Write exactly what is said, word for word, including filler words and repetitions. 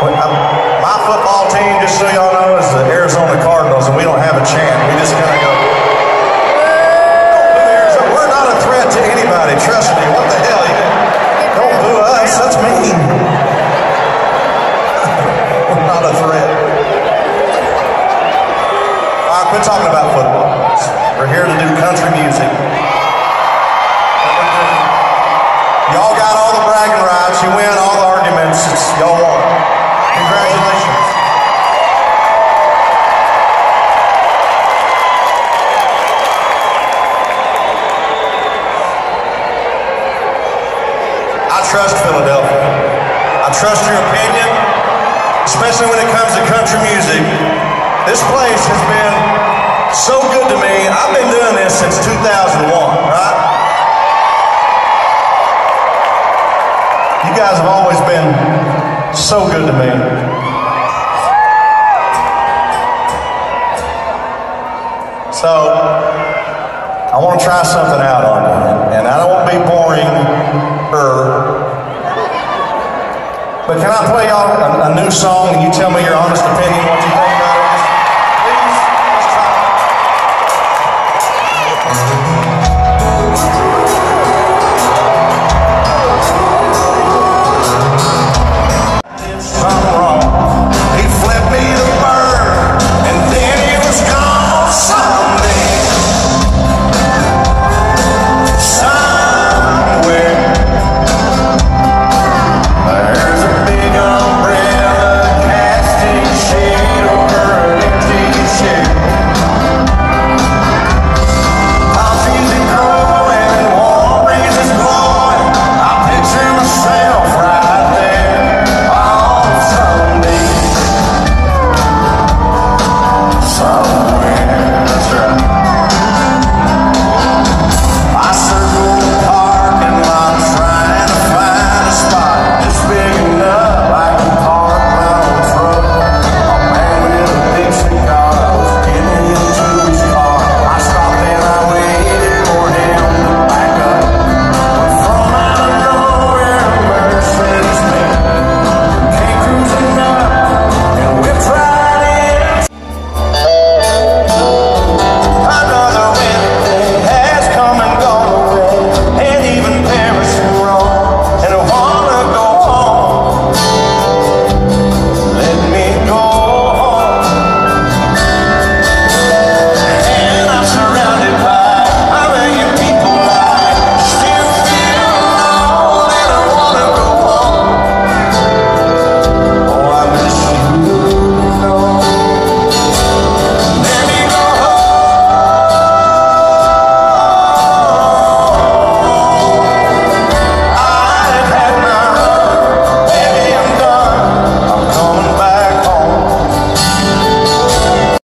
My football team, just so y'all know, is the Arizona Cardinals, and we don't have a chant. We just kind of go, we're not a threat to anybody, trust me. What the hell? You don't boo us, that's mean. We're not a threat. All right, quit talking about football. We're here to do country music. Y'all got all the bragging rights. You win all the arguments. It's y'all won. Congratulations. I trust Philadelphia. I trust your opinion, especially when it comes to country music. This place has been so good to me. I've been doing this since two thousand one, right? You guys have always been so good to me. So, I want to try something out on you, and I don't want to be boring, er, but can I play y'all a, a new song and you tell me your honest opinion what you think?